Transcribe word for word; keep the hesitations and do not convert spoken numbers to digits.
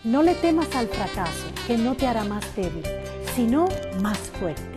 No le temas al fracaso, que no te hará más débil, sino más fuerte.